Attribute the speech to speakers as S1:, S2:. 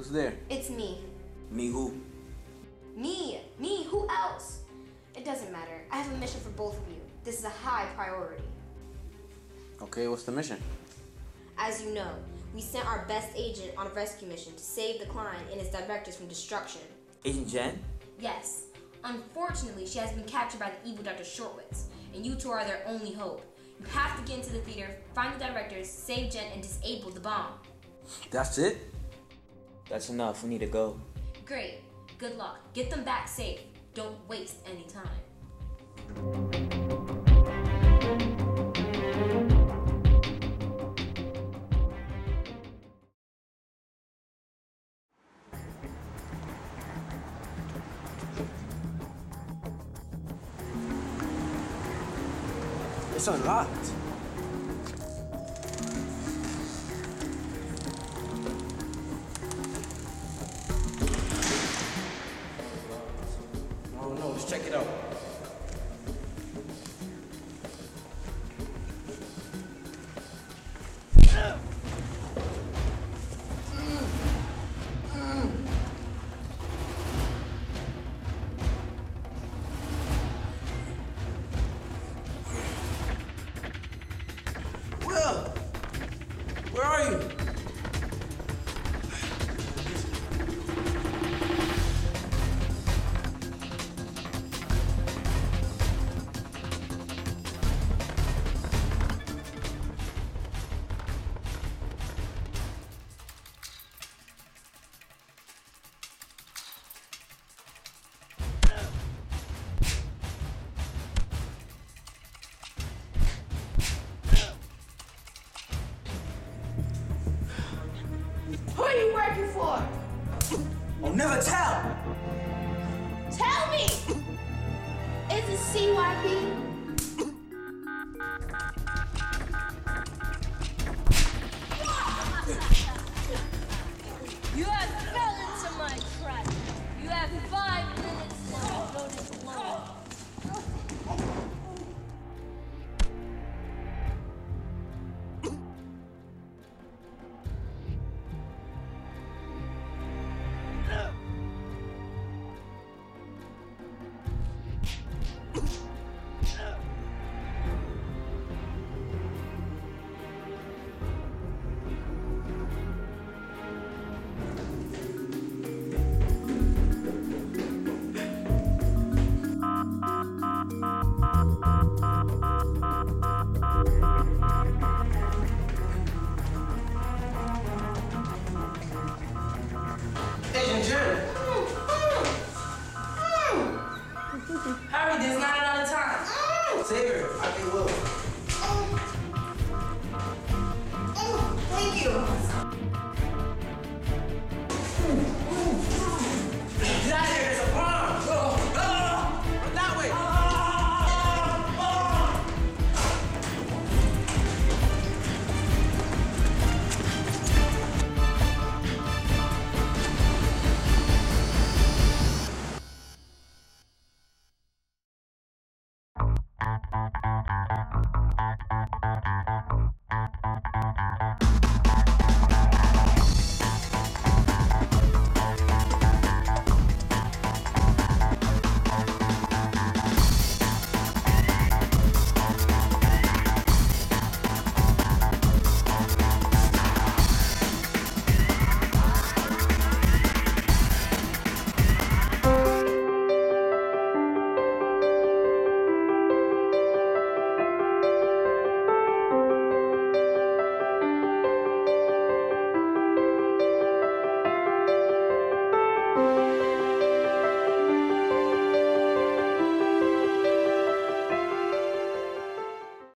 S1: Who's there?
S2: It's me.
S1: Me who?
S2: Me, who else? It doesn't matter. I have a mission for both of you. This is a high priority.
S1: Okay, what's the mission?
S2: As you know, we sent our best agent on a rescue mission to save the Klein and its directors from destruction.
S3: Agent Jen?
S2: Yes. Unfortunately, she has been captured by the evil Dr. Schwarwits, and you two are their only hope. You have to get into the theater, find the directors, save Jen, and disable the bomb.
S1: That's it?
S3: That's enough. We need to go.
S2: Great. Good luck. Get them back safe. Don't waste any time.
S1: It's unlocked. Oh no, let's check it out. Will! Where are you?
S2: Who are you working for?
S1: I'll never tell!
S2: Tell me! Is it CYP?
S4: You have fell into my trap. You have 5 minutes now to go this alone.
S1: Agent Jen!
S5: Hurry, there's not another time.
S1: Save her. I think will.
S2: Thank you.
S1: Get out of here, there's a bomb! Run that way!